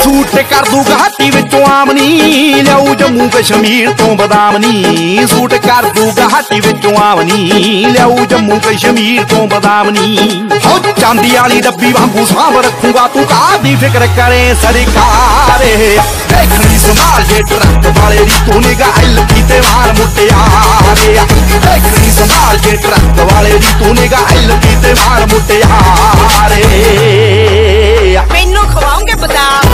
suit कर दू घाटी विचों आमनी लियाऊ जम्मू कश्मीर तो बदाम नी सूट कर दू घाटी विचों आमनी लियाऊ जम्मू कश्मीर तो बदाम नी हो चांदी वाली डब्बी वांगू सांभ रखूंगा तू कादी फिक्र करे सरकार देखनी संभाल जे ट्रक वाले दी तू निगाह लगी ते मार मुटियारे देखनी संभाल जे ट्रक वाले दी तू निगाह लगी ते मार मुटियारे मैनू खवाओगे बदाम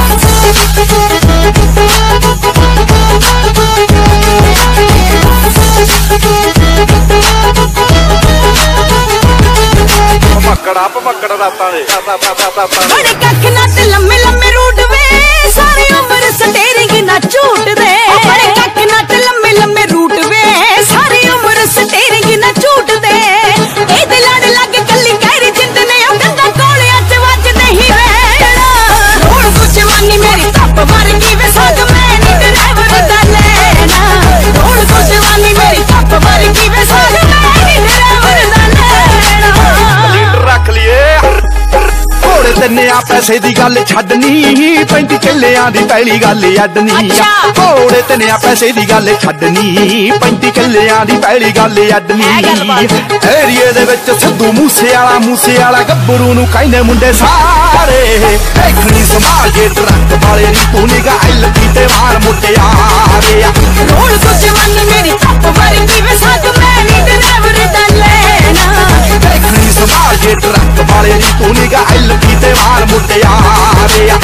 भमक्कड़ रातां दे बड़े कख नट लम्मे लम्मे रूट वे सारी उम्र स्टेरिंग ना झूट दे बड़े कख नट लम्मे लम्मे रूट वे सारी उम्र स्टेरिंग ना झूट दे ए दे लड़ लग कल्ली कहरी जिंद ने ओ गंदा कोले अच वज नहीं वेड़ा रोड को जवानी मेरी तप मर गई वे साग मैं नी ड्राइवर दा लेना रोड को जवानी मेरी तप मर गई वे साग मैं नी ड्राइवर दा लेना रख लिए घोड़े तिन्ने आ पैसे दी गल छड्डनी 35 किल्लियां दी पहली गल अड्डनी घोड़े तिन्ने आ पैसे दी गल छड्डनी 35 किल्लियां दी पहली गल अड्डनी एरिए दे विच सिद्धू मूसे वाला गब्बरू नूं कहंदे मुंडे सारे देखनी संभाल जे ट्रक वाले दी तू निगाह लगी ते मार मुटियारे रोड को जवानी मेरी तप वर्गी वे साग मैं नी ड्राइवर दा लेना देखनी संभाल जे ट्रक वाले दी तू निगाह लगी ते मार मुटियारे